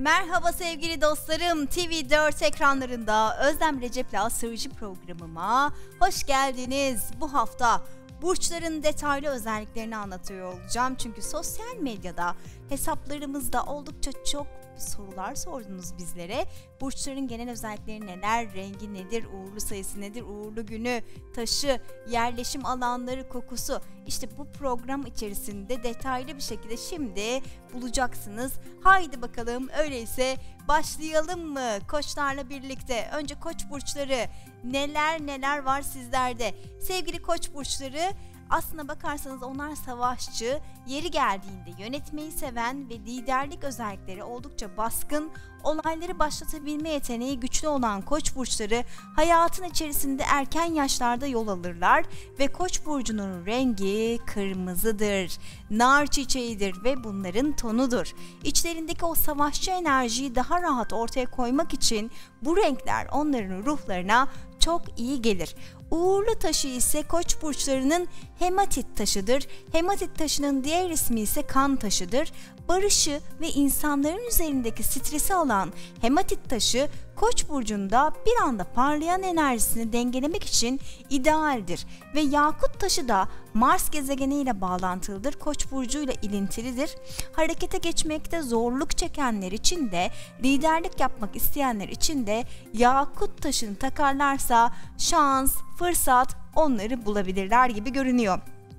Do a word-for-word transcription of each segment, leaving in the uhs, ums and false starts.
Merhaba sevgili dostlarım, T V dört ekranlarında Özlem Recep'le Astroloji programıma hoş geldiniz. Bu hafta burçların detaylı özelliklerini anlatıyor olacağım. Çünkü sosyal medyada hesaplarımızda oldukça çok sorular sordunuz bizlere. Burçların genel özellikleri neler, rengi nedir, uğurlu sayısı nedir, uğurlu günü, taşı, yerleşim alanları, kokusu. İşte bu program içerisinde detaylı bir şekilde şimdi bulacaksınız. Haydi bakalım, öyleyse başlayalım mı koçlarla birlikte? Önce koç burçları, neler neler var sizlerde? Sevgili koç burçları, aslına bakarsanız onlar savaşçı, yeri geldiğinde yönetmeyi seven ve liderlik özellikleri oldukça baskın, olayları başlatabilme yeteneği güçlü olan koç burçları hayatın içerisinde erken yaşlarda yol alırlar ve koç burcunun rengi kırmızıdır, nar çiçeğidir ve bunların tonudur. İçlerindeki o savaşçı enerjiyi daha rahat ortaya koymak için bu renkler onların ruhlarına çok iyi gelir. Uğurlu taşı ise koç burçlarının hematit taşıdır. Hematit taşının diğer ismi ise kan taşıdır. Barışı ve insanların üzerindeki stresi alan hematit taşı koç burcunda bir anda parlayan enerjisini dengelemek için idealdir. Ve yakut taşı da Mars gezegeniyle bağlantılıdır. Koç burcuyla ilintilidir. Harekete geçmekte zorluk çekenler için de, liderlik yapmak isteyenler için de yakut taşını takarlarsa şans, fırsat onları bulabilirler gibi görünüyor.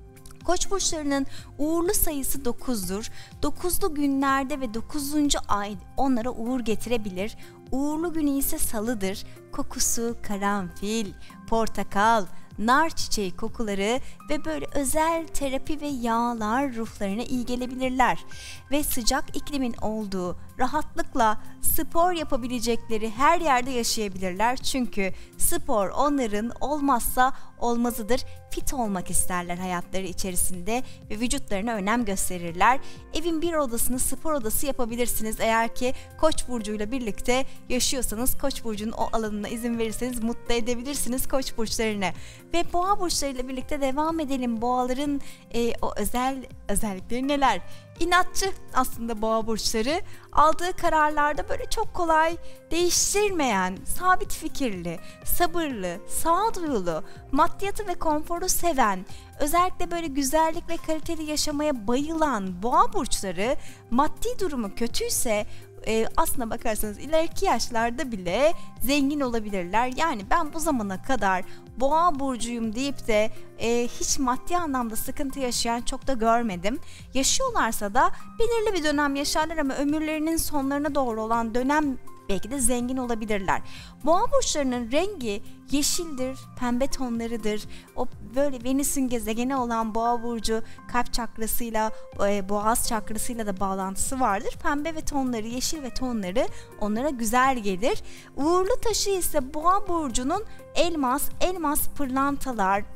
Koç burçlarının uğurlu sayısı dokuzdur. dokuzlu günlerde ve dokuzuncu ay onlara uğur getirebilir. Uğurlu günü ise salıdır. Kokusu karanfil, portakal, nar çiçeği kokuları ve böyle özel terapi ve yağlar ruhlarına iyi gelebilirler. Ve sıcak iklimin olduğu, rahatlıkla spor yapabilecekleri her yerde yaşayabilirler. Çünkü spor onların olmazsa olmazıdır. Fit olmak isterler hayatları içerisinde ve vücutlarına önem gösterirler. Evin bir odasını spor odası yapabilirsiniz. Eğer ki Koç burcuyla birlikte yaşıyorsanız, Koç burcunun o alanına izin verirseniz mutlu edebilirsiniz Koç burçlarını. Ve boğa burçlarıyla birlikte devam edelim. Boğaların e, o özel özellikleri neler? İnatçı aslında boğa burçları, aldığı kararlarda böyle çok kolay değiştirmeyen, sabit fikirli, sabırlı, sağduyulu, maddiyatı ve konforu seven, özellikle böyle güzellik ve kaliteli yaşamaya bayılan boğa burçları maddi durumu kötüyse e, aslına bakarsanız ileriki yaşlarda bile zengin olabilirler. Yani ben bu zamana kadar boğa burcuyum deyip de e, hiç maddi anlamda sıkıntı yaşayan çok da görmedim. Yaşıyorlarsa da belirli bir dönem yaşarlar ama ömürlerinin sonlarına doğru olan dönem belki de zengin olabilirler. Boğa burçlarının rengi yeşildir, pembe tonlarıdır. O böyle Venüs'ün gezegeni olan boğa burcu kalp çakrasıyla, e, boğaz çakrasıyla da bağlantısı vardır. Pembe ve tonları, yeşil ve tonları onlara güzel gelir. Uğurlu taşı ise boğa burcunun elmas, elmas pırlantalar,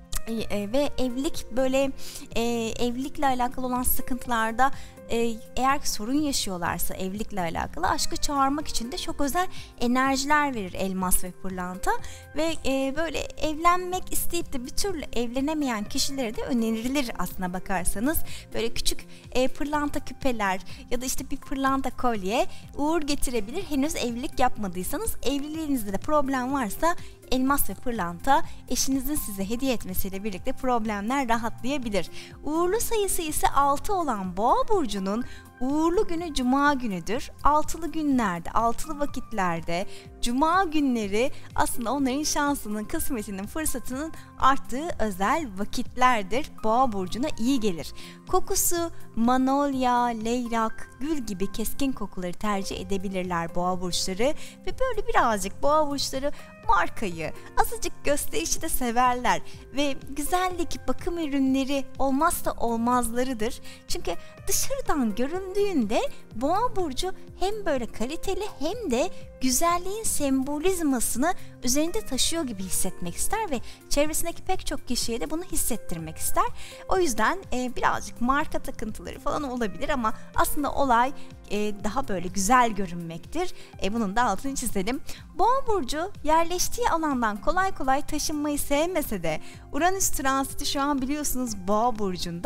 E, ve evlilik böyle e, evlilikle alakalı olan sıkıntılarda e, eğer sorun yaşıyorlarsa evlilikle alakalı aşkı çağırmak için de çok özel enerjiler verir elmas ve pırlanta ve e, böyle evlenmek isteyip de bir türlü evlenemeyen kişilere de önerilir aslına bakarsanız. Böyle küçük e, pırlanta küpeler ya da işte bir pırlanta kolye uğur getirebilir. Henüz evlilik yapmadıysanız, evliliğinizde de problem varsa elmas ve pırlanta eşinizin size hediye etmesiyle birlikte problemler rahatlayabilir. Uğurlu sayısı ise altı olan boğa burcunun uğurlu günü cuma günüdür. Altılı günlerde, altılı vakitlerde, cuma günleri aslında onların şansının, kısmetinin, fırsatının arttığı özel vakitlerdir. Boğa burcuna iyi gelir. Kokusu manolya, leylak, gül gibi keskin kokuları tercih edebilirler boğa burçları ve böyle birazcık boğa burçları markayı, azıcık gösterişi de severler ve güzellik, bakım ürünleri olmazsa olmazlarıdır. Çünkü dışarıdan göründüğünde boğa burcu hem böyle kaliteli hem de güzelliğin sembolizmasını üzerinde taşıyor gibi hissetmek ister ve çevresindeki pek çok kişiye de bunu hissettirmek ister. O yüzden e, birazcık marka takıntıları falan olabilir ama aslında olay e, daha böyle güzel görünmektir. E, bunun da altını çizelim. Boğa burcu yerleştiği alandan kolay kolay taşınmayı sevmese de Uranüs transiti şu an biliyorsunuz Boğa burcunda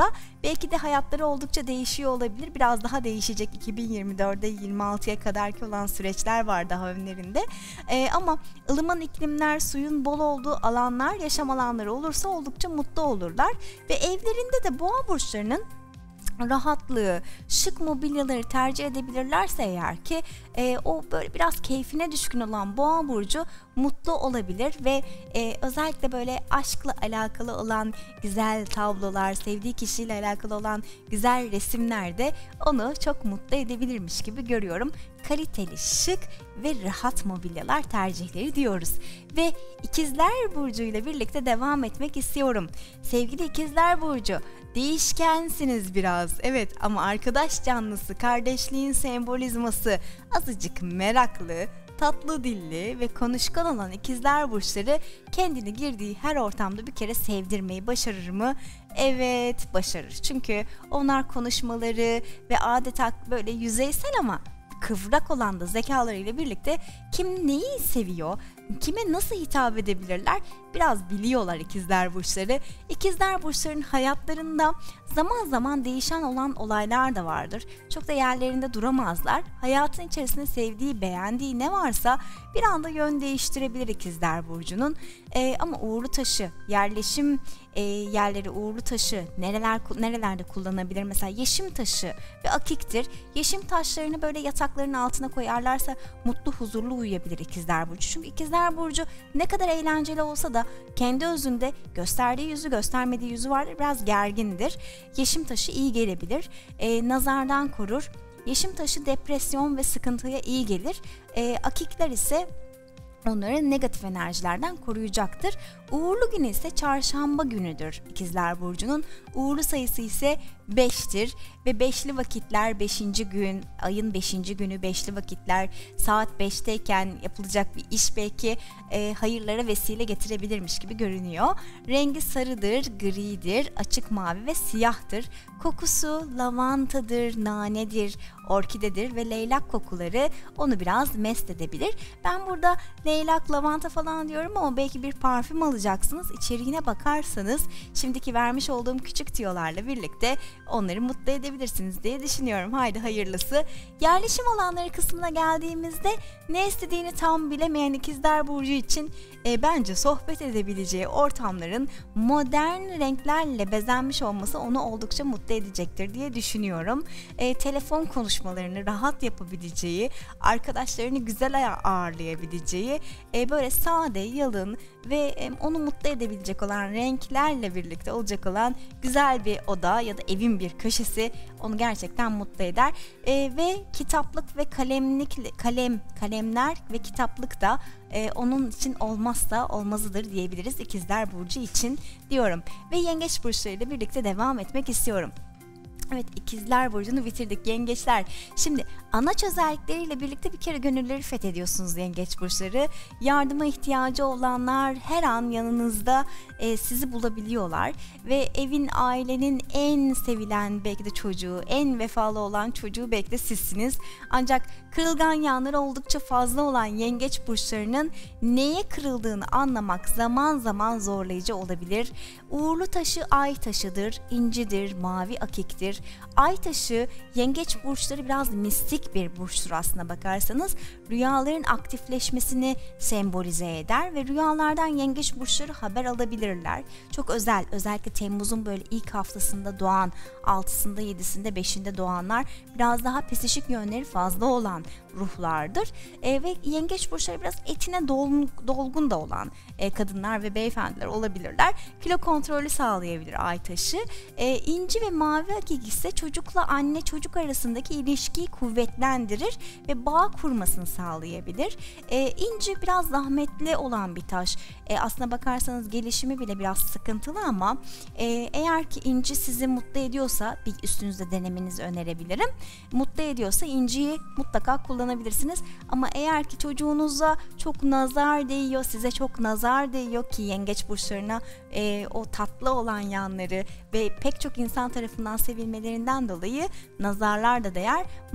Belki de hayatları oldukça değişiyor olabilir. Biraz daha değişecek, iki bin yirmi dörde yirmi altıya kadarki olan süreçler var daha önlerinde. Ee, ama ılıman iklimler, suyun bol olduğu alanlar, yaşam alanları olursa oldukça mutlu olurlar. Ve evlerinde de boğa burçlarının rahatlığı, şık mobilyaları tercih edebilirlerse eğer ki e, o böyle biraz keyfine düşkün olan boğa burcu mutlu olabilir ve e, özellikle böyle aşkla alakalı olan güzel tablolar, sevdiği kişiyle alakalı olan güzel resimler de onu çok mutlu edebilirmiş gibi görüyorum. Kaliteli, şık ve rahat mobilyalar tercihleri diyoruz. Ve İkizler Burcu ile birlikte devam etmek istiyorum. Sevgili İkizler Burcu, değişkensiniz biraz. Evet, ama arkadaş canlısı, kardeşliğin sembolizması, azıcık meraklı, tatlı dilli ve konuşkan olan ikizler burçları kendini girdiği her ortamda bir kere sevdirmeyi başarır mı? Evet, başarır. Çünkü onlar konuşmaları ve adeta böyle yüzeysel ama kıvrak olan da zekalarıyla birlikte kim neyi seviyor, kime nasıl hitap edebilirler biraz biliyorlar ikizler burçları. İkizler burçlarının hayatlarında zaman zaman değişen olan olaylar da vardır. Çok da yerlerinde duramazlar. Hayatın içerisinde sevdiği, beğendiği ne varsa bir anda yön değiştirebilir ikizler burcunun. Ee, ama uğurlu taşı, yerleşim e, yerleri uğurlu taşı nereler nerelerde kullanabilir? Mesela yeşim taşı ve akiktir. Yeşim taşlarını böyle yataklarının altına koyarlarsa mutlu, huzurlu uyuyabilir ikizler burcu. Çünkü ikizler burcu ne kadar eğlenceli olsa da kendi özünde gösterdiği yüzü, göstermediği yüzü vardır. Biraz gergindir. Yeşim taşı iyi gelebilir. E, nazardan korur. Yeşim taşı depresyon ve sıkıntıya iyi gelir. E, akikler ise onları negatif enerjilerden koruyacaktır. Uğurlu günü ise çarşamba günüdür ikizler burcunun. Uğurlu sayısı ise beştir ve beşli vakitler beşinci gün, ayın beşinci günü beşli vakitler saat beşteyken yapılacak bir iş belki e, hayırlara vesile getirebilirmiş gibi görünüyor. Rengi sarıdır, gridir, açık mavi ve siyahtır. Kokusu lavantadır, nanedir, orkidedir ve leylak kokuları onu biraz mest edebilir. Ben burada leylak, lavanta falan diyorum ama belki bir parfüm alacaksınız. İçeriğine bakarsanız şimdiki vermiş olduğum küçük tüyolarla birlikte onları mutlu edebilirsiniz diye düşünüyorum. Haydi hayırlısı. Yerleşim alanları kısmına geldiğimizde ne istediğini tam bilemeyen ikizler burcu için e, bence sohbet edebileceği ortamların modern renklerle bezenmiş olması onu oldukça mutlu edecektir diye düşünüyorum. E, telefon konuşmalarını rahat yapabileceği, arkadaşlarını güzel ağırlayabileceği, e, böyle sade, yalın ve e, onu mutlu edebilecek olan renklerle birlikte olacak olan güzel bir oda ya da evin bir köşesi onu gerçekten mutlu eder. E, ve kitaplık ve kalemlik kalem kalemler ve kitaplık da e, onun için olmazsa olmazıdır diyebiliriz ikizler burcu için diyorum. Ve yengeç burçlarıyla birlikte devam etmek istiyorum. Evet, ikizler burcunu bitirdik. Yengeçler. Şimdi anaç özellikleriyle birlikte bir kere gönülleri fethediyorsunuz yengeç burçları. Yardıma ihtiyacı olanlar her an yanınızda e, sizi bulabiliyorlar. Ve evin, ailenin en sevilen belki de çocuğu, en vefalı olan çocuğu belki de sizsiniz. Ancak kırılgan yanları oldukça fazla olan yengeç burçlarının neye kırıldığını anlamak zaman zaman zorlayıcı olabilir. Uğurlu taşı ay taşıdır, incidir, mavi akiktir. Ay taşı yengeç burçları biraz mistik bir burçtur aslına bakarsanız. Rüyaların aktifleşmesini sembolize eder ve rüyalardan yengeç burçları haber alabilirler. Çok özel, özellikle Temmuz'un böyle ilk haftasında doğan, altısında, yedisinde, beşinde doğanlar biraz daha psişik yönleri fazla olan ruhlardır. E, ve yengeç burçları biraz etine dolgun, dolgun da olan e, kadınlar ve beyefendiler olabilirler. Kilo kontrolü sağlayabilir ay taşı. E, inci ve mavi akik ise çocukla anne çocuk arasındaki ilişkiyi kuvvetlendirir ve bağ kurmasını sağlayabilir. E, inci biraz zahmetli olan bir taş. E, aslına bakarsanız gelişimi bile biraz sıkıntılı ama e, eğer ki inci sizi mutlu ediyorsa bir üstünüzde denemenizi önerebilirim. Mutlu ediyorsa inciyi mutlaka kullanabilirsiniz. Ama eğer ki çocuğunuza çok nazar değiyor, size çok nazar değiyor ki yengeç burçlarına e, o tatlı olan yanları ve pek çok insan tarafından sevilmelerinden dolayı nazarlar da değer. Mavi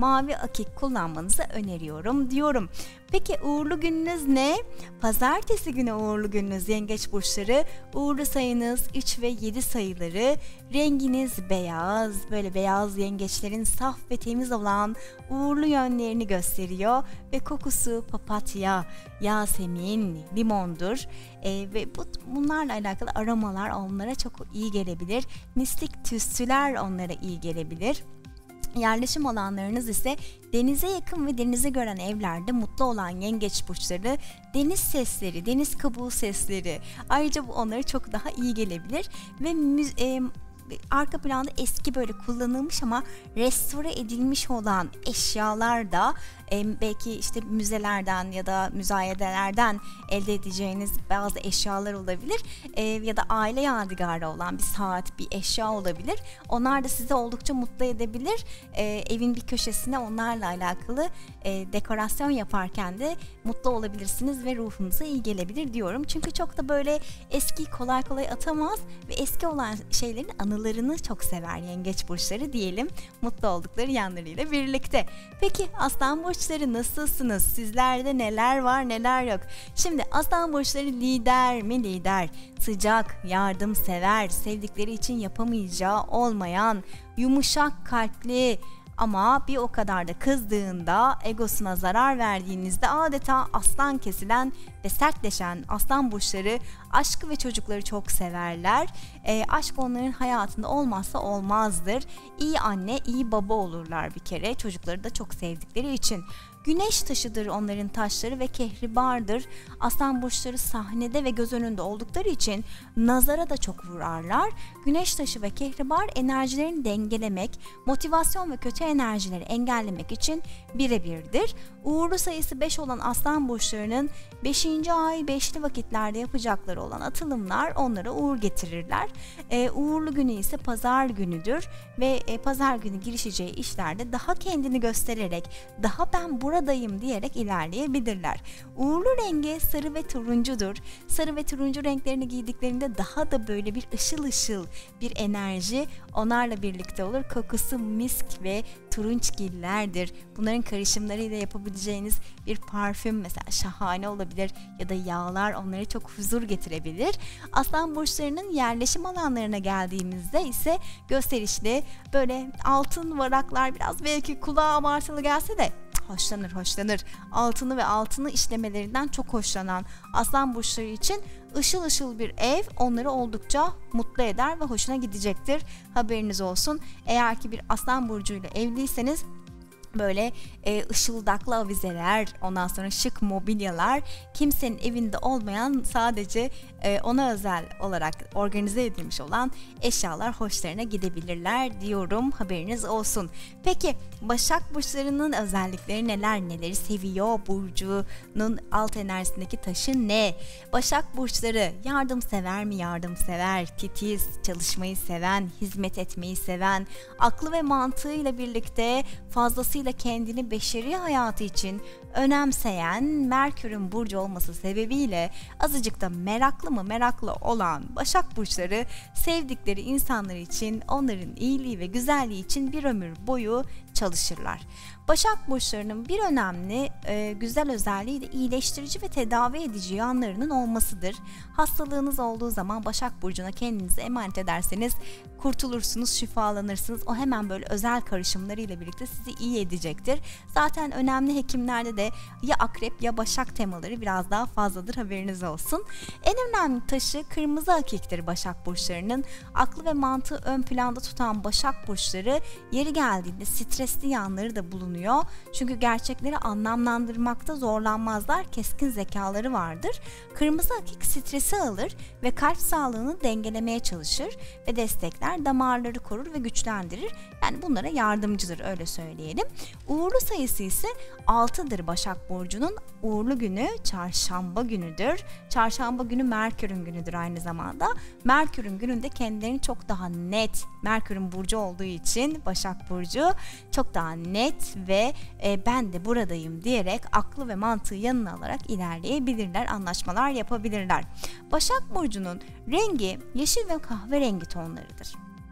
akik kullanmanızı öneriyorum diyorum. Peki uğurlu gününüz ne? Pazartesi günü uğurlu gününüz yengeç burçları. Uğurlu sayınız üç ve yedi sayıları. Renginiz beyaz. Böyle beyaz yengeçlerin saf ve temiz olan uğurlu yönlerini gösteriyor. Ve kokusu papatya, yasemin, limondur. Ee, ve bu, bunlarla alakalı aromalar onlara çok iyi gelebilir. Mistik tütsüler onlara iyi gelebilir. Yerleşim alanlarınız ise denize yakın ve denizi gören evlerde mutlu olan yengeç burçları, deniz sesleri, deniz kabuğu sesleri, ayrıca bu onlara çok daha iyi gelebilir ve müz- e, arka planda eski böyle kullanılmış ama restore edilmiş olan eşyalar da e, belki işte müzelerden ya da müzayedelerden elde edeceğiniz bazı eşyalar olabilir e, ya da aile yadigarı olan bir saat, bir eşya olabilir. Onlar da sizi oldukça mutlu edebilir. E, evin bir köşesine onlarla alakalı e, dekorasyon yaparken de mutlu olabilirsiniz ve ruhunuza iyi gelebilir diyorum. Çünkü çok da böyle eski kolay kolay atamaz ve eski olan şeylerin anılarını çok sever yengeç burçları diyelim. Mutlu oldukları yanlarıyla birlikte. Peki aslan burçları nasılsınız? Sizlerde neler var neler yok? Şimdi aslan burçları lider mi? Lider. Sıcak, yardımsever, sevdikleri için yapamayacağı olmayan, yumuşak kalpli, ama bir o kadar da kızdığında, egosuna zarar verdiğinizde adeta aslan kesilen ve sertleşen aslan burçları aşkı ve çocukları çok severler. E, aşk onların hayatında olmazsa olmazdır. İyi anne, iyi baba olurlar bir kere. Çocukları da çok sevdikleri için. Güneş taşıdır onların taşları ve kehribardır. Aslan burçları sahnede ve göz önünde oldukları için nazara da çok vurarlar. Güneş taşı ve kehribar enerjilerini dengelemek, motivasyon ve kötü enerjileri engellemek için birebirdir. Uğurlu sayısı beş olan aslan burçlarının beşinci ay beşli vakitlerde yapacakları olan atılımlar onlara uğur getirirler. Ee, uğurlu günü ise pazar günüdür ve e, pazar günü girişeceği işlerde daha kendini göstererek, daha ben buradayım diyerek ilerleyebilirler. Uğurlu rengi sarı ve turuncudur. Sarı ve turuncu renklerini giydiklerinde daha da böyle bir ışıl ışıl bir enerji onlarla birlikte olur. Kokusu misk ve turunçgillerdir. Bunların karışımlarıyla yapabileceğiniz bir parfüm mesela şahane olabilir ya da yağlar onlara çok huzur getirebilir. Aslan burçlarının yerleşim alanlarına geldiğimizde ise gösterişli böyle altın varaklar, biraz belki kulağa abartılı gelse de hoşlanır hoşlanır. Altını ve altını işlemelerinden çok hoşlanan aslan burçları için ışıl ışıl bir ev onları oldukça mutlu eder ve hoşuna gidecektir. Haberiniz olsun. Eğer ki bir aslan burcuyla evliyseniz böyle e, ışıldaklı avizeler, ondan sonra şık mobilyalar, kimsenin evinde olmayan, sadece e, ona özel olarak organize edilmiş olan eşyalar hoşlarına gidebilirler diyorum, haberiniz olsun. Peki Başak burçlarının özellikleri neler, neleri seviyor, burcunun alt enerjisindeki taşı ne? Başak burçları yardımsever mi? Yardımsever, titiz, çalışmayı seven, hizmet etmeyi seven, aklı ve mantığıyla birlikte fazlasıyla kendini beşeri hayatı için önemseyen, Merkür'ün burcu olması sebebiyle azıcık da meraklı mı meraklı olan Başak burçları sevdikleri insanlar için, onların iyiliği ve güzelliği için bir ömür boyu çalışırlar. Başak burçlarının bir önemli e, güzel özelliği de iyileştirici ve tedavi edici yanlarının olmasıdır. Hastalığınız olduğu zaman Başak burcuna kendinizi emanet ederseniz kurtulursunuz, şifalanırsınız. O hemen böyle özel karışımlarıyla birlikte sizi iyi edecektir. Zaten önemli hekimlerde de ya akrep ya başak temaları biraz daha fazladır, haberiniz olsun. En önemli taşı kırmızı akiktir Başak burçlarının. Aklı ve mantığı ön planda tutan Başak burçları yeri geldiğinde stresli yanları da bulunuyor. Çünkü gerçekleri anlamlandırmakta zorlanmazlar. Keskin zekaları vardır. Kırmızı akik stresi alır ve kalp sağlığını dengelemeye çalışır ve destekler, damarları korur ve güçlendirir. Yani bunlara yardımcıdır, öyle söyleyelim. Uğurlu sayısı ise altıdır Başak burcunun. Uğurlu günü çarşamba günüdür. Çarşamba günü Merkür'ün günüdür aynı zamanda. Merkür'ün gününde kendilerini çok daha net, Merkür'ün burcu olduğu için Başak burcu çok daha net ve e, ben de buradayım diyerek aklı ve mantığı yanına alarak ilerleyebilirler, anlaşmalar yapabilirler. Başak burcunun rengi yeşil ve kahverengi tonlarıdır.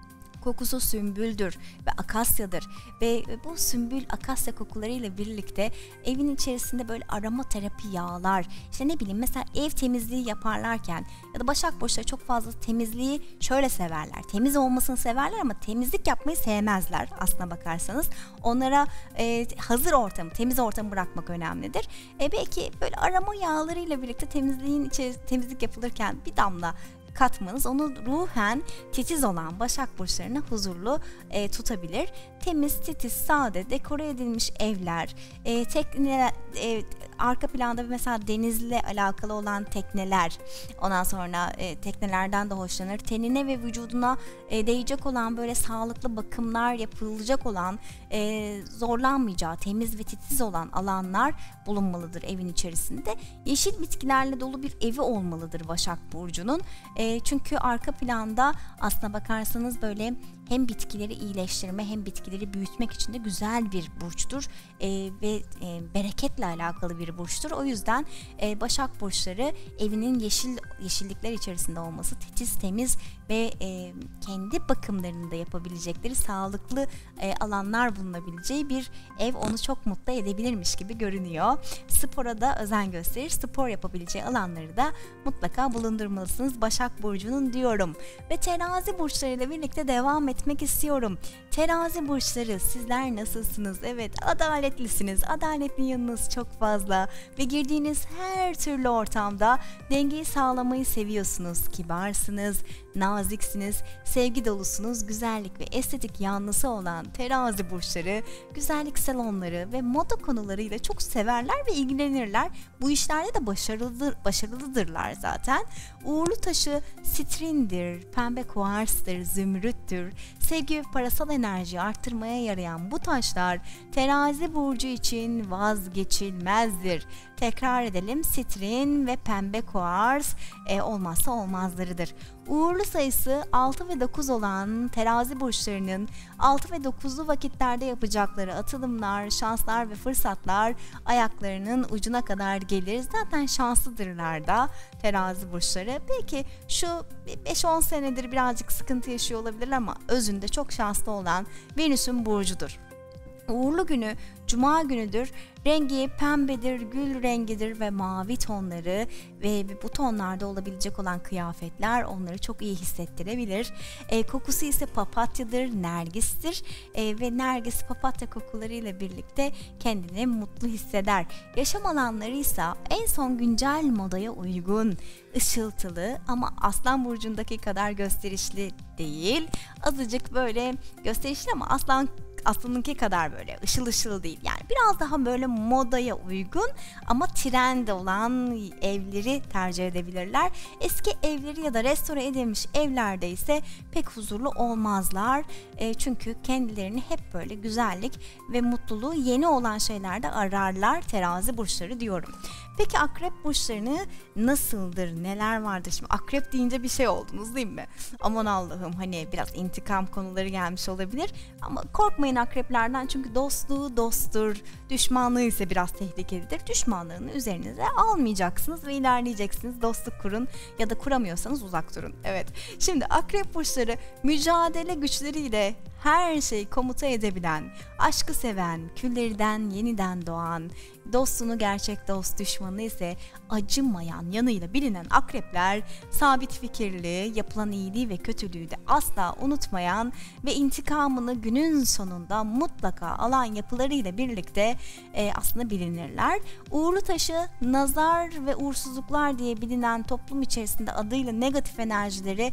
Kokusu sümbüldür ve akasyadır ve bu sümbül akasya kokularıyla birlikte evin içerisinde böyle aromaterapi yağlar, işte ne bileyim mesela ev temizliği yaparlarken ya da Başak Burçları çok fazla temizliği şöyle severler. Temiz olmasını severler ama temizlik yapmayı sevmezler aslına bakarsanız. Onlara e, hazır ortamı, temiz ortamı bırakmak önemlidir. E, belki böyle aroma yağlarıyla birlikte temizliğin içeri, temizlik yapılırken bir damla katmanız onu ruhen titiz olan Başak Burçlarını huzurlu e, tutabilir. Temiz, titiz, sade, dekore edilmiş evler, e, tekne, e, arka planda mesela denizle alakalı olan tekneler, ondan sonra e, teknelerden de hoşlanır. Tenine ve vücuduna e, değecek olan böyle sağlıklı bakımlar yapılacak olan, e, zorlanmayacağı, temiz ve titiz olan alanlar bulunmalıdır evin içerisinde. Yeşil bitkilerle dolu bir evi olmalıdır Başak Burcu'nun. E, çünkü arka planda aslına bakarsanız böyle hem bitkileri iyileştirme hem bitkileri büyütmek için de güzel bir burçtur e, ve e, bereketle alakalı bir burçtur. O yüzden e, Başak Burçları evinin yeşil yeşillikler içerisinde olması, titiz, temiz ve e, kendi bakımlarını da yapabilecekleri sağlıklı e, alanlar bulunabileceği bir ev onu çok mutlu edebilirmiş gibi görünüyor. Spora da özen gösterir. Spor yapabileceği alanları da mutlaka bulundurmalısınız Başak Burcu'nun diyorum. Ve terazi burçlarıyla birlikte devam etmek istiyorum. Terazi burçları, sizler nasılsınız? Evet, adaletlisiniz. Adaletli yanınız çok fazla ve girdiğiniz her türlü ortamda dengeyi sağlamayı seviyorsunuz. Kibarsınız, naziksiniz, sevgi dolusunuz. Güzellik ve estetik yanlısı olan terazi burçları güzellik salonları ve moda konularıyla çok severler ve ilgilenirler. Bu işlerde de başarılıdır, başarılıdırlar zaten. Uğurlu taşı sitrindir, pembe kuarstır, zümrüttür. Sevgi ve parasal enerjiyi arttırmaya yarayan bu taşlar terazi burcu için vazgeçilmezdir. Tekrar edelim, sitrin ve pembe kuars e, olmazsa olmazlarıdır. Uğurlu sayısı altı ve dokuz olan terazi burçlarının altı ve dokuzlu vakitlerde yapacakları atılımlar, şanslar ve fırsatlar ayaklarının ucuna kadar gelir. Zaten şanslıdırlar da terazi burçları. Belki şu beş on senedir birazcık sıkıntı yaşıyor olabilirler ama özünde çok şanslı olan Venüs'ün burcudur. Uğurlu günü Cuma günüdür. Rengi pembedir, gül rengidir ve mavi tonları ve bu tonlarda olabilecek olan kıyafetler onları çok iyi hissettirebilir. E, kokusu ise papatyadır, nergistir e, ve nergis papatya kokularıyla birlikte kendini mutlu hisseder. Yaşam alanları ise en son güncel modaya uygun, ışıltılı ama Aslan burcundaki kadar gösterişli değil. Azıcık böyle gösterişli ama Aslan Aslanınki kadar böyle ışıl ışıl değil. Yani biraz daha böyle modaya uygun ama trend olan evleri tercih edebilirler. Eski evleri ya da restore edilmiş evlerde ise pek huzurlu olmazlar. E, çünkü kendilerini hep böyle güzellik ve mutluluğu yeni olan şeylerde ararlar terazi burçları diyorum. Peki akrep burçlarını nasıldır? Neler vardır? Şimdi akrep deyince bir şey oldunuz değil mi? Aman Allah'ım, hani biraz intikam konuları gelmiş olabilir. Ama korkmayın akreplerden, çünkü dostluğu dosttur. Düşmanlığı ise biraz tehlikelidir. Düşmanlığını üzerinize almayacaksınız ve ilerleyeceksiniz. Dostluk kurun ya da kuramıyorsanız uzak durun. Evet. Şimdi akrep burçları mücadele güçleriyle her şeyi komuta edebilen, aşkı seven, küllerden yeniden doğan, dostunu gerçek dost, düşmanı ise acımayan yanıyla bilinen akrepler, sabit fikirli, yapılan iyiliği ve kötülüğü de asla unutmayan ve intikamını günün sonunda mutlaka alan yapılarıyla birlikte e, aslında bilinirler. Uğurlu taşı nazar ve uğursuzluklar diye bilinen toplum içerisinde adıyla negatif enerjileri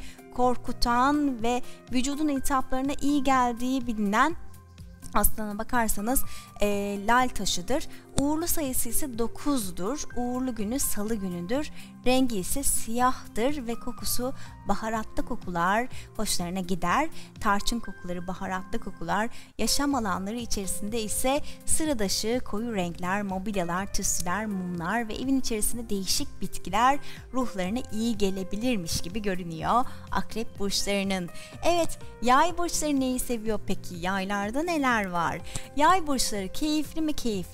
korkutan ve vücudun iltihaplarına iyi geldiği bilinen, aslına bakarsanız e, lal taşıdır. Uğurlu sayısı ise dokuzdur. Uğurlu günü salı günüdür. Rengi ise siyahtır ve kokusu baharatlı kokular hoşlarına gider. Tarçın kokuları, baharatlı kokular. Yaşam alanları içerisinde ise sıradışı koyu renkler, mobilyalar, tütsüler, mumlar ve evin içerisinde değişik bitkiler ruhlarına iyi gelebilirmiş gibi görünüyor akrep burçlarının. Evet, yay burçları neyi seviyor peki? Yaylarda neler var? Yay burçları keyifli mi keyifli?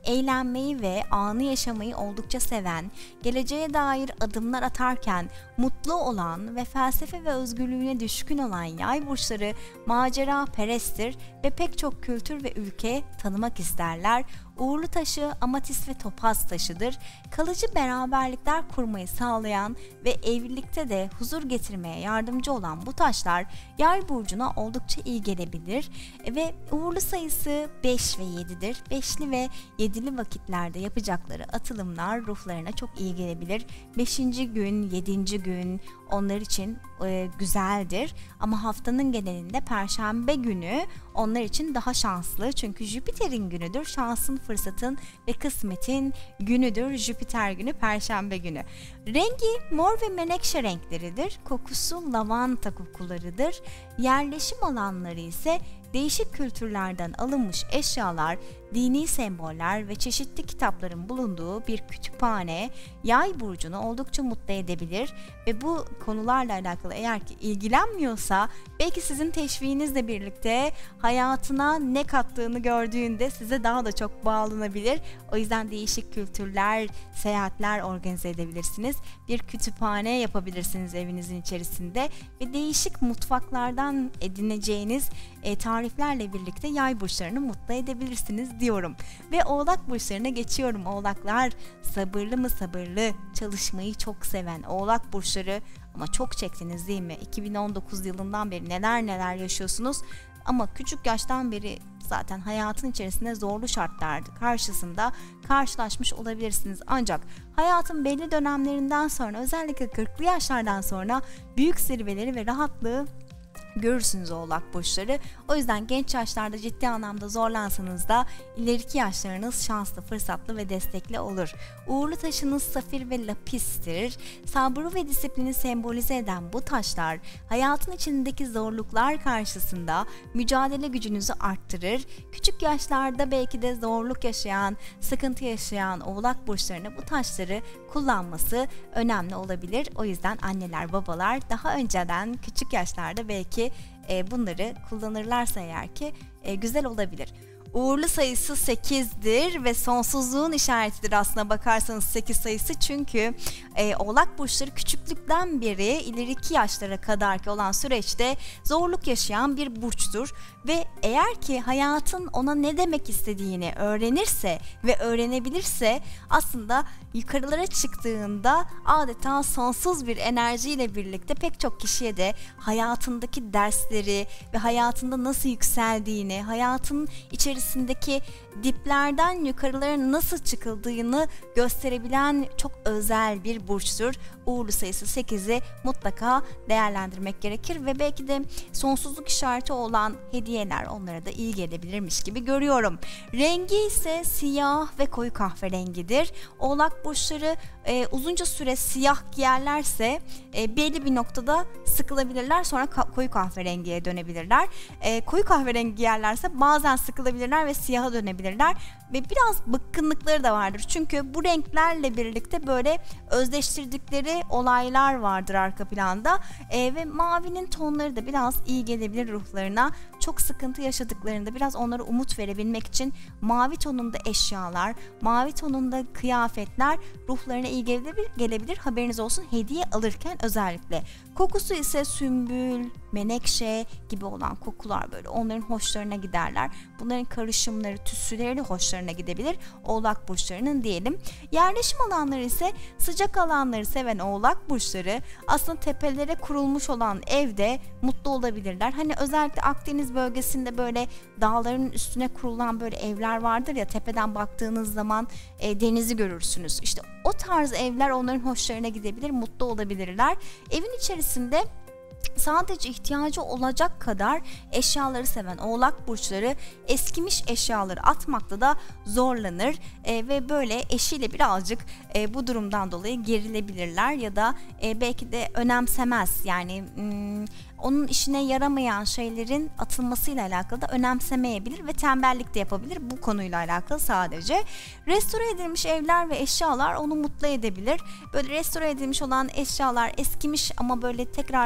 eğlenmeyi ve anı yaşamayı oldukça seven, geleceğe dair adımlar atarken mutlu olan ve felsefe ve özgürlüğüne düşkün olan yay burçları macera peresttir ve pek çok kültür ve ülke tanımak isterler. Uğurlu taşı amatist ve topaz taşıdır. Kalıcı beraberlikler kurmayı sağlayan ve evlilikte de huzur getirmeye yardımcı olan bu taşlar yay burcuna oldukça iyi gelebilir. Ve uğurlu sayısı beş ve yedidir. beşli ve yedili vakitlerde yapacakları atılımlar ruhlarına çok iyi gelebilir. beşinci gün, yedinci gün onlar için e, güzeldir. Ama haftanın genelinde Perşembe günü onlar için daha şanslı. Çünkü Jüpiter'in günüdür. Şansın, fırsatın ve kısmetin günüdür. Jüpiter günü, Perşembe günü. Rengi mor ve menekşe renkleridir. Kokusu lavanta kokularıdır. Yerleşim alanları ise değişik kültürlerden alınmış eşyalar, dini semboller ve çeşitli kitapların bulunduğu bir kütüphane yay burcunu oldukça mutlu edebilir ve bu konularla alakalı eğer ki ilgilenmiyorsa belki sizin teşviğinizle birlikte hayatına ne kattığını gördüğünde size daha da çok bağlanabilir. O yüzden değişik kültürler, seyahatler organize edebilirsiniz. Bir kütüphane yapabilirsiniz evinizin içerisinde ve değişik mutfaklardan edineceğiniz e, tariflerle birlikte yay burçlarını mutlu edebilirsiniz diyorum. Ve oğlak burçlarına geçiyorum. Oğlaklar sabırlı mı sabırlı, çalışmayı çok seven oğlak burçları, ama çok çektiniz değil mi? iki bin on dokuz yılından beri neler neler yaşıyorsunuz. Ama küçük yaştan beri zaten hayatın içerisinde zorlu şartlar karşısında karşılaşmış olabilirsiniz. Ancak hayatın belli dönemlerinden sonra, özellikle kırklı yaşlardan sonra büyük zirveleri ve rahatlığı görürsünüz oğlak burçları. O yüzden genç yaşlarda ciddi anlamda zorlansanız da ileriki yaşlarınız şanslı, fırsatlı ve destekli olur. Uğurlu taşınız safir ve lapistir. Sabrı ve disiplini sembolize eden bu taşlar hayatın içindeki zorluklar karşısında mücadele gücünüzü arttırır. Küçük yaşlarda belki de zorluk yaşayan, sıkıntı yaşayan oğlak burçlarına bu taşları kullanması önemli olabilir. O yüzden anneler, babalar daha önceden küçük yaşlarda belki e, bunları kullanırlarsa eğer ki e, güzel olabilir. Uğurlu sayısı sekizdir ve sonsuzluğun işaretidir aslına bakarsanız sekiz sayısı. Çünkü e, oğlak burçları küçüklükten beri ileriki yaşlara kadar ki olan süreçte zorluk yaşayan bir burçtur. Ve eğer ki hayatın ona ne demek istediğini öğrenirse ve öğrenebilirse aslında yukarılara çıktığında adeta sonsuz bir enerjiyle birlikte pek çok kişiye de hayatındaki dersleri ve hayatında nasıl yükseldiğini, hayatın içerisindeki diplerden yukarılara nasıl çıkıldığını gösterebilen çok özel bir burçtur. Uğurlu sayısı sekizi mutlaka değerlendirmek gerekir ve belki de sonsuzluk işareti olan hediyeler onlara da iyi gelebilirmiş gibi görüyorum. Rengi ise siyah ve koyu kahverengidir. Oğlak burçları e, uzunca süre siyah giyerlerse e, belli bir noktada sıkılabilirler, sonra ka- koyu kahverengiye dönebilirler. E, koyu kahverengi giyerlerse bazen sıkılabilirler ve siyaha dönebilirler ve biraz bıkkınlıkları da vardır. Çünkü bu renklerle birlikte böyle özdeştirdikleri olaylar vardır arka planda e, ve mavinin tonları da biraz iyi gelebilir ruhlarına. Çok sıkıntı yaşadıklarında biraz onlara umut verebilmek için mavi tonunda eşyalar, mavi tonunda kıyafetler ruhlarına iyi gelebilir, gelebilir. Haberiniz olsun, hediye alırken özellikle. Kokusu ise sümbül, menekşe gibi olan kokular böyle onların hoşlarına giderler. Bunların karışımları, tütsüleri de hoşlarına gidebilir oğlak burçlarının diyelim. Yerleşim alanları ise sıcak alanları seven oğlak burçları aslında tepelere kurulmuş olan evde mutlu olabilirler. Hani özellikle Akdeniz bölgesinde böyle dağların üstüne kurulan böyle evler vardır ya, tepeden baktığınız zaman e, denizi görürsünüz. İşte o tarz evler onların hoşlarına gidebilir, mutlu olabilirler. Evin içerisinde sadece ihtiyacı olacak kadar eşyaları seven oğlak burçları eskimiş eşyaları atmakta da zorlanır e, ve böyle eşiyle birazcık e, bu durumdan dolayı gerilebilirler ya da e, belki de önemsemez. Yani hmm, onun işine yaramayan şeylerin atılmasıyla alakalı da önemsemeyebilir ve tembellik de yapabilir bu konuyla alakalı sadece. Restore edilmiş evler ve eşyalar onu mutlu edebilir. Böyle restore edilmiş olan eşyalar eskimiş ama böyle tekrardan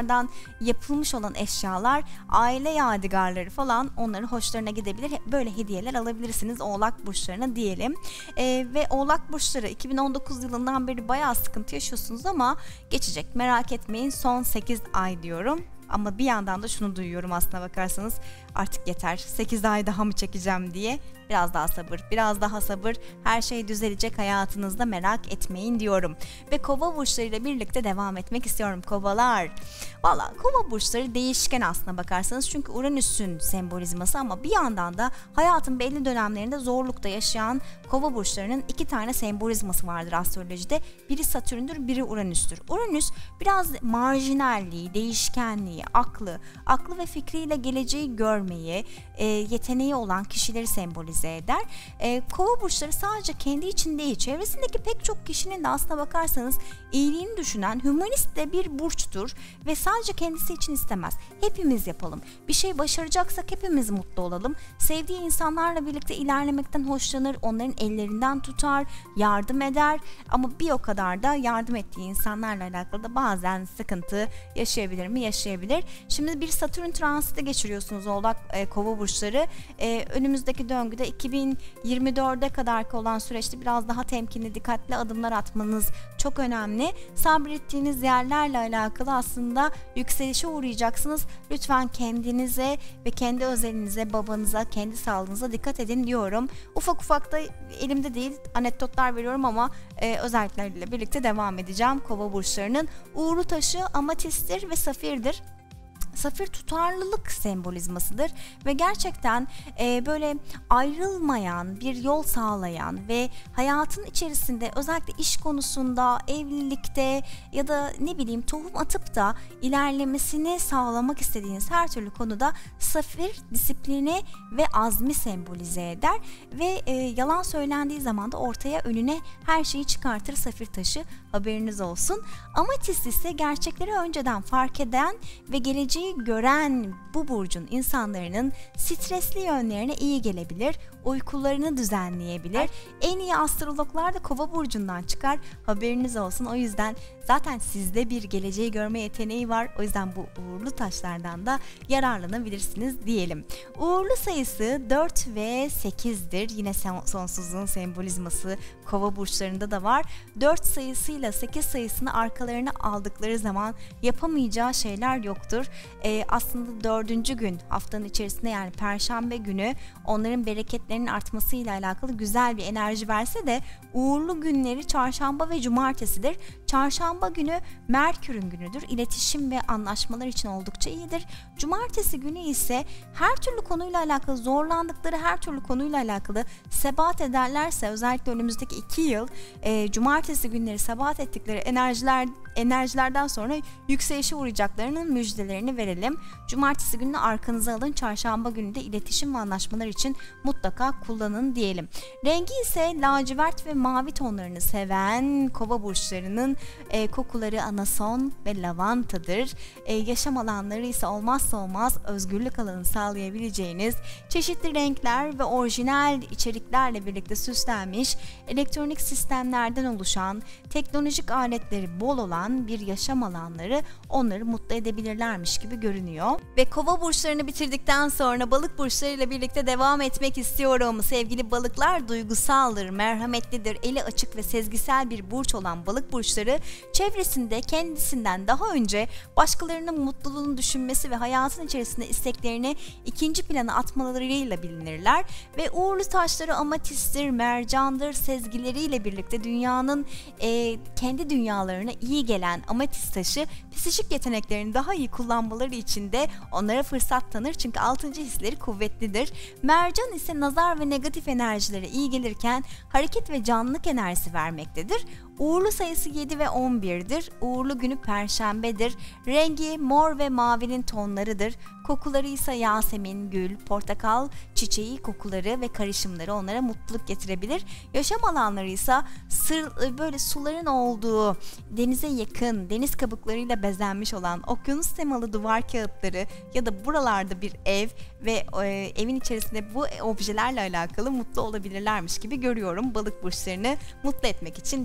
yapılmış olan eşyalar, aile yadigarları falan onların hoşlarına gidebilir. Böyle hediyeler alabilirsiniz Oğlak burçlarına diyelim. Ee, ve Oğlak burçları iki bin on dokuz yılından beri bayağı sıkıntı yaşıyorsunuz ama geçecek, merak etmeyin. Son sekiz ay diyorum. Ama bir yandan da şunu duyuyorum aslına bakarsanız, artık yeter, sekiz ay daha mı çekeceğim diye. Biraz daha sabır, biraz daha sabır, her şey düzelecek hayatınızda, merak etmeyin diyorum. Ve Kova burçlarıyla birlikte devam etmek istiyorum. Kovalar. Valla Kova burçları değişken aslına bakarsanız, çünkü Uranüs'ün sembolizması, ama bir yandan da hayatın belli dönemlerinde zorlukta yaşayan Kova burçlarının iki tane sembolizması vardır astrolojide. Biri Satürn'dür, biri Uranüs'tür. Uranüs biraz marjinalliği, değişkenliği, aklı, aklı ve fikriyle geleceği görmeyi, e, yeteneği olan kişileri sembolize eder. E, Kova burçları sadece kendi için değil, çevresindeki pek çok kişinin de aslına bakarsanız iyiliğini düşünen hümanist de bir burçtur ve sadece kendisi için istemez. Hepimiz yapalım. Bir şey başaracaksak hepimiz mutlu olalım. Sevdiği insanlarla birlikte ilerlemekten hoşlanır, onların ellerinden tutar, yardım eder, ama bir o kadar da yardım ettiği insanlarla alakalı da bazen sıkıntı yaşayabilir mi? Yaşayabilir. Şimdi bir Satürn transiti geçiriyorsunuz Oğlak e, Kova burçları. E, önümüzdeki döngüde iki bin yirmi dörde kadarki olan süreçte biraz daha temkinli, dikkatli adımlar atmanız çok önemli. Sabrettiğiniz yerlerle alakalı aslında yükselişe uğrayacaksınız. Lütfen kendinize ve kendi özelinize, babanıza, kendi sağlığınıza dikkat edin diyorum. Ufak ufak da elimde değil anekdotlar veriyorum ama e, özellikleriyle birlikte devam edeceğim. Kova burçlarının uğurlu taşı amatisttir ve safirdir. Safir tutarlılık sembolizmasıdır ve gerçekten e, böyle ayrılmayan, bir yol sağlayan ve hayatın içerisinde özellikle iş konusunda, evlilikte ya da ne bileyim tohum atıp da ilerlemesini sağlamak istediğiniz her türlü konuda safir disiplini ve azmi sembolize eder ve e, yalan söylendiği zaman da ortaya, önüne her şeyi çıkartır safir taşı, haberiniz olsun. Amatist ise gerçekleri önceden fark eden ve geleceği gören bu burcun insanların stresli yönlerine iyi gelebilir, uykularını düzenleyebilir. En iyi astrologlar da Kova burcundan çıkar, haberiniz olsun. O yüzden zaten sizde bir geleceği görme yeteneği var. O yüzden bu uğurlu taşlardan da yararlanabilirsiniz diyelim. Uğurlu sayısı dört ve sekizdir. Yine sonsuzluğun sembolizması Kova burçlarında da var. dört sayısıyla sekiz sayısını arkalarına aldıkları zaman yapamayacağı şeyler yoktur. Ee, aslında dördüncü gün haftanın içerisinde, yani Perşembe günü onların bereketlerinin artmasıyla alakalı güzel bir enerji verse de uğurlu günleri Çarşamba ve Cumartesidir. Çarşamba günü Merkür'ün günüdür. İletişim ve anlaşmalar için oldukça iyidir. Cumartesi günü ise her türlü konuyla alakalı, zorlandıkları her türlü konuyla alakalı sebat ederlerse, özellikle önümüzdeki iki yıl e, Cumartesi günleri sebat ettikleri enerjiler enerjilerden sonra yükselişe uğrayacaklarının müjdelerini verelim. Cumartesi gününü arkanıza alın. Çarşamba günü de iletişim ve anlaşmalar için mutlaka kullanın diyelim. Rengi ise lacivert ve mavi tonlarını seven Kova burçlarının e, kokuları anason ve lavantadır. E, yaşam alanları ise olmazsa olmaz özgürlük alanı sağlayabileceğiniz çeşitli renkler ve orijinal içeriklerle birlikte süslenmiş, elektronik sistemlerden oluşan, teknolojik aletleri bol olan bir yaşam alanları onları mutlu edebilirlermiş gibi görünüyor. Ve Kova burçlarını bitirdikten sonra balık burçlarıyla birlikte devam etmek istiyorum. Sevgili balıklar, duygusaldır, merhametlidir, eli açık ve sezgisel bir burç olan balık burçları çevresinde kendisinden daha önce başkalarının mutluluğunu düşünmesi ve hayatın içerisinde isteklerini ikinci plana atmalarıyla bilinirler ve uğurlu taşları amatisttir, mercandır. Sezgileriyle birlikte dünyanın e, kendi dünyalarına iyi gelen amatist taşı psikik yeteneklerini daha iyi kullanmaları için de onlara fırsat tanır, çünkü altıncı hisleri kuvvetlidir. Mercan ise nazar ve negatif enerjilere iyi gelirken hareket ve canlılık enerjisi vermektedir. Uğurlu sayısı yedi ve on birdir. Uğurlu günü Perşembedir. Rengi mor ve mavinin tonlarıdır. Kokuları ise yasemin, gül, portakal, çiçeği kokuları ve karışımları onlara mutluluk getirebilir. Yaşam alanları ise sır, böyle suların olduğu, denize yakın, deniz kabuklarıyla bezenmiş olan okyanus temalı duvar kağıtları ya da buralarda bir ev ve e, evin içerisinde bu objelerle alakalı mutlu olabilirlermiş gibi görüyorum. Balık burçlarını mutlu etmek için deniz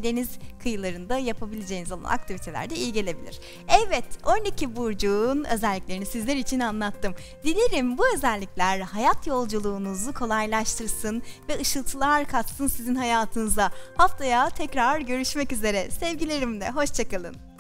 kıyılarında yapabileceğiniz olan aktivitelerde iyi gelebilir. Evet, on iki burcun özelliklerini sizler için anlattım. Dilerim bu özellikler hayat yolculuğunuzu kolaylaştırsın ve ışıltılar katsın sizin hayatınıza. Haftaya tekrar görüşmek üzere. Sevgilerimle, hoşçakalın.